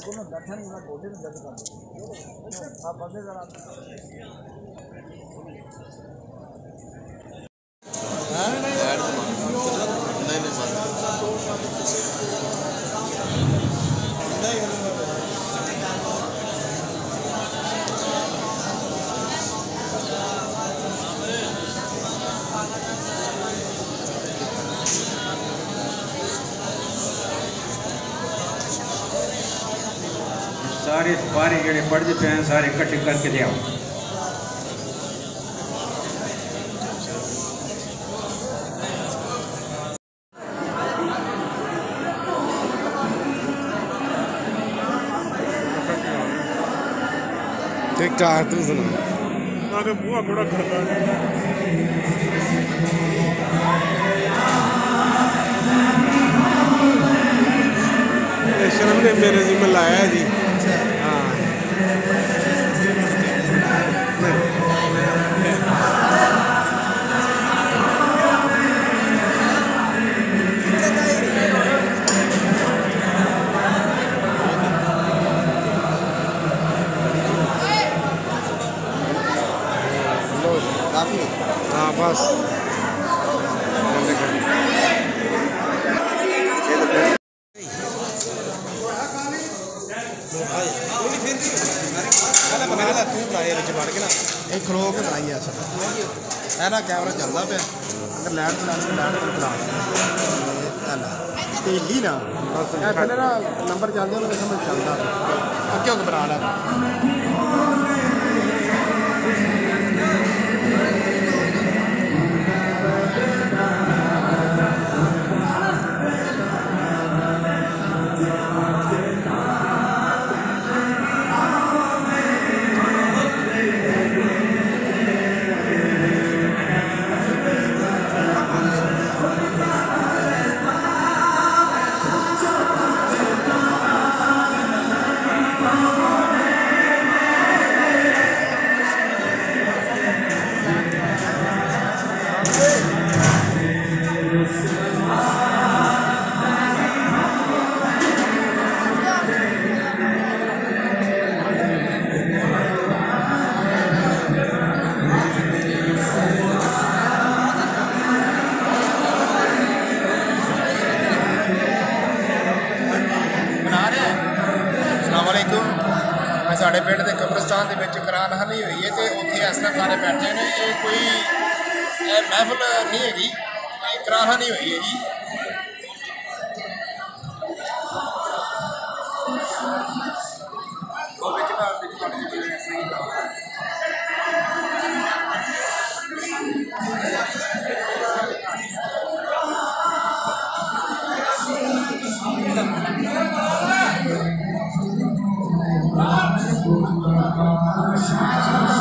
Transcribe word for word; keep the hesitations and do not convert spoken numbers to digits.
सारे बारे जेडे पढ़ते पे हैं सारे इकट्ठे करके ले आओ। ठीक ठाक तू सुना आगे बुआ बड़ा खड़का शर्म ने मेरे जी में लाया है जी। हाँ हाँ बस एक खलो के बनाई है है ना कैमरा चलता पे अगर लैट चला लैट चला तेली ना थले ना नंबर चलते उन्होंने समझ चलता अगे होकर बना ला साढ़े पिंड के कब्रिस्तान के करान हली हुई है तो उत्थे इस तरह सारे बैठे ने ये कोई महफिल नहीं हैगी करान हली हुई है जी। Ah!